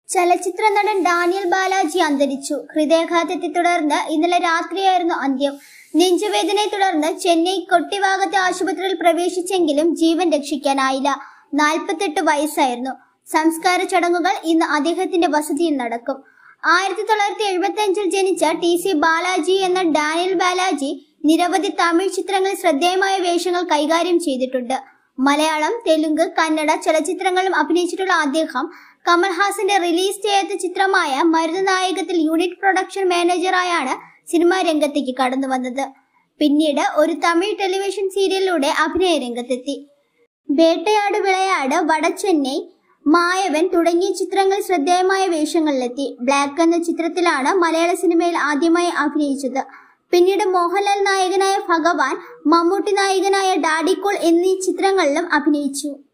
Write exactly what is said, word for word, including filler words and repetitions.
ചലച്ചിത്ര നടൻ ഡാനിയൽ ബാലാജി അന്തരിച്ചു. ഹൃദയാഘാതത്തെ തുടർന്ന് ഇന്നലെ രാത്രിയായിരുന്നു അന്ത്യം. നെഞ്ചുവേദനയെ തുടർന്ന് ചെന്നൈ കൊട്ടിവാകത്തെ ആശുപത്രിയിൽ പ്രവേശിച്ചെങ്കിലും ജീവൻ രക്ഷിക്കാനായില്ല. നാൽപ്പത്തെട്ട് വയസ്സായിരുന്നു. സംസ്കാര ചടങ്ങുകൾ ഇന്ന് അദ്ദേഹത്തിന്റെ വസതിയിൽ നടക്കും. ആയിരത്തി തൊള്ളായിരത്തി എഴുപത്തി അഞ്ചിൽ ജനിച്ച ടി സി ബാലാജി എന്ന ഡാനിയൽ ബാലാജി നിരവധി തമിഴ് ചിത്രങ്ങളിൽ ശ്രദ്ധേയമായ വേഷങ്ങൾ കൈകാര്യം ചെയ്തിട്ടുണ്ട്. മലയാളം, തെലുങ്ക്, കന്നഡ ചലച്ചിത്രങ്ങളിലും അഭിനയിച്ചിട്ടുള്ള അദ്ദേഹം കമൽഹാസന്റെ റിലീസ് ചെയ്യാത്ത ചിത്രമായ മരുതനായകത്തിൽ യൂണിറ്റ് പ്രൊഡക്ഷൻ മാനേജറായാണ് സിനിമാ രംഗത്തേക്ക് കടന്നു വന്നത്. പിന്നീട് ഒരു തമിഴ് ടെലിവിഷൻ സീരിയലിലൂടെ അഭിനയ രംഗത്തെത്തി. വേട്ടയാട് വിളയാട്, വടച്ചെന്നൈ, മായവൻ തുടങ്ങിയ ചിത്രങ്ങളിൽ ശ്രദ്ധേയമായ വേഷങ്ങളിലെത്തി. ബ്ലാക്ക് എന്ന ചിത്രത്തിലാണ് മലയാള സിനിമയിൽ ആദ്യമായി അഭിനയിച്ചത്. പിന്നീട് മോഹൻലാൽ നായകനായ ഭഗവാൻ, മമ്മൂട്ടി നായകനായ ഡാഡിക്കോൾ എന്നീ ചിത്രങ്ങളിലും അഭിനയിച്ചു.